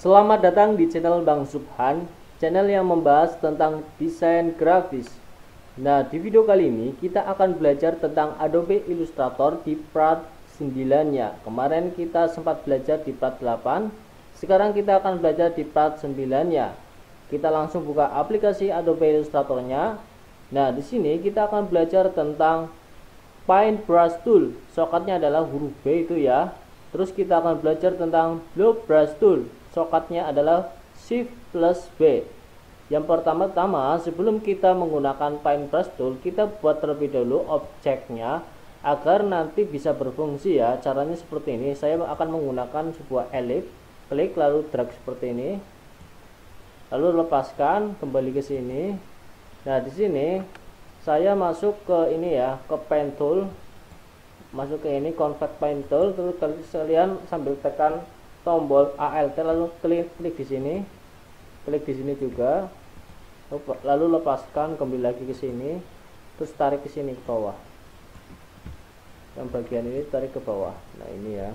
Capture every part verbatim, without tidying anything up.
Selamat datang di channel Bang Subhan, channel yang membahas tentang desain grafis. Nah, di video kali ini kita akan belajar tentang Adobe Illustrator di part sembilan ya. Kemarin kita sempat belajar di part delapan, sekarang kita akan belajar di part sembilan ya. Kita langsung buka aplikasi Adobe Illustratornya. Nah, di sini kita akan belajar tentang Paintbrush Tool. Shortcutnya adalah huruf B itu ya. Terus kita akan belajar tentang Blow Brush Tool. Shortcutnya adalah Shift plus B. Yang pertama-tama, sebelum kita menggunakan Paintbrush Tool, kita buat terlebih dahulu objeknya agar nanti bisa berfungsi ya. Caranya seperti ini. Saya akan menggunakan sebuah ellipse, klik lalu drag seperti ini. Lalu lepaskan, kembali ke sini. Nah, di sini saya masuk ke ini ya, ke Pen Tool. Masuk ke ini Convert Paint Tool, terus kalian sambil tekan tombol Alt lalu klik klik di sini. Klik di sini juga. Lalu lepaskan, kembali lagi ke sini. Terus tarik ke sini ke bawah. Yang bagian ini tarik ke bawah. Nah, ini ya.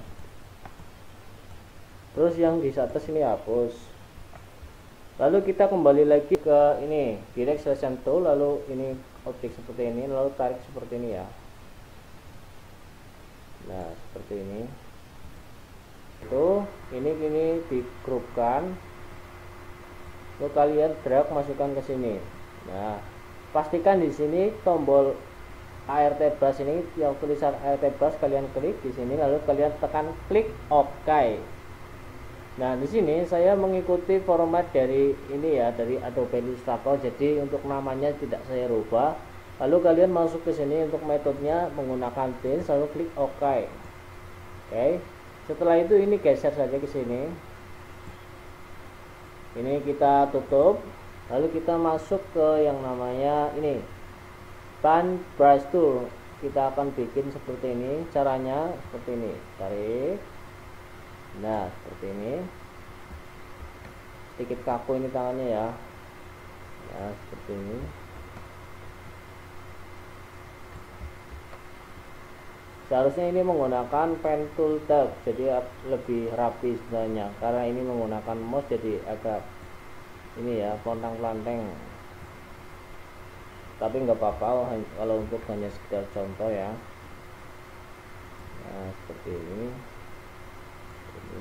Terus yang di atas ini hapus. Lalu kita kembali lagi ke ini, Direct Selection Tool, lalu ini objek seperti ini, lalu tarik seperti ini ya. Nah, seperti ini. Tuh, ini ini digrupkan. Lalu kalian drag masukkan ke sini. Nah, pastikan di sini tombol Art Brush ini yang tulisan Art Brush kalian klik di sini, lalu kalian tekan klik OK. Nah, di sini saya mengikuti format dari ini ya, dari Adobe Illustrator. Jadi untuk namanya tidak saya rubah. Lalu kalian masuk ke sini untuk metodenya menggunakan Paint, lalu klik OK. Oke. Setelah itu ini geser saja ke sini. Ini kita tutup. Lalu kita masuk ke yang namanya ini Paintbrush Tool. Kita akan bikin seperti ini. Caranya seperti ini. Tarik. Nah, seperti ini. Sedikit kaku ini tangannya ya. Nah, seperti ini. Seharusnya ini menggunakan pen tool tab, jadi lebih rapi sebenarnya. Karena ini menggunakan mouse jadi agak ini ya, pontang-pelanteng. Tapi nggak apa-apa kalau untuk hanya sekedar contoh ya. Nah, seperti ini. Ini.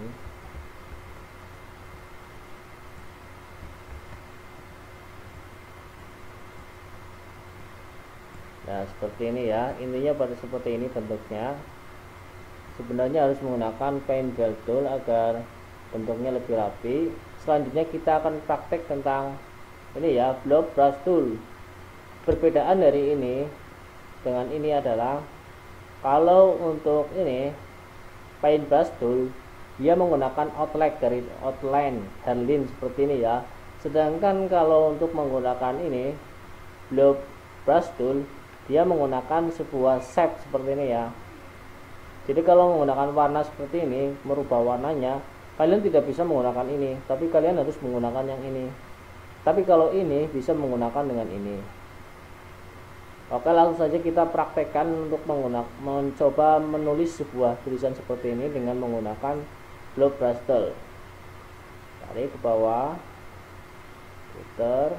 Nah, seperti ini ya. Intinya pada seperti ini bentuknya. Sebenarnya harus menggunakan Paintbrush Tool agar bentuknya lebih rapi. Selanjutnya kita akan praktek tentang ini ya, Blow Brush Tool. Perbedaan dari ini dengan ini adalah kalau untuk ini Paintbrush Tool dia menggunakan outline dari outline hairline seperti ini ya. Sedangkan kalau untuk menggunakan ini Blow Brush Tool dia menggunakan sebuah shape seperti ini ya. Jadi kalau menggunakan warna seperti ini, merubah warnanya, kalian tidak bisa menggunakan ini, tapi kalian harus menggunakan yang ini. Tapi kalau ini bisa menggunakan dengan ini. Oke, langsung saja kita praktekkan untuk menggunakan mencoba menulis sebuah tulisan seperti ini dengan menggunakan Blow Brush Tool. Tarik ke bawah. Putar.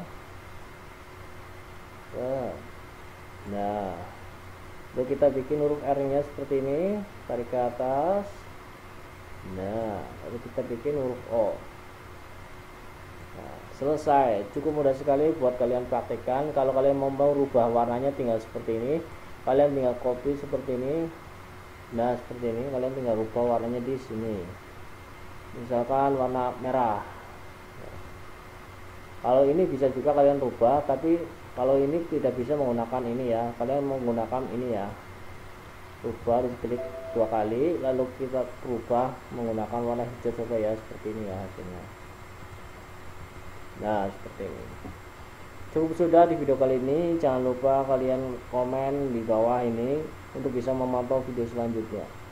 Nah, lalu kita bikin huruf R nya seperti ini, tarik ke atas. Nah, lalu kita bikin huruf O. Nah, selesai. Cukup mudah sekali buat kalian praktekkan. Kalau kalian mau merubah warnanya tinggal seperti ini. Kalian tinggal copy seperti ini. Nah, seperti ini kalian tinggal rubah warnanya di sini. Misalkan warna merah. Kalau ini bisa juga kalian rubah, tapi kalau ini tidak bisa menggunakan ini ya, kalian menggunakan ini ya. Rubah, klik dua kali, lalu kita rubah menggunakan warna hijau saja ya, seperti ini ya hasilnya. Nah, seperti ini. Cukup sudah di video kali ini. Jangan lupa kalian komen di bawah ini untuk bisa memantau video selanjutnya.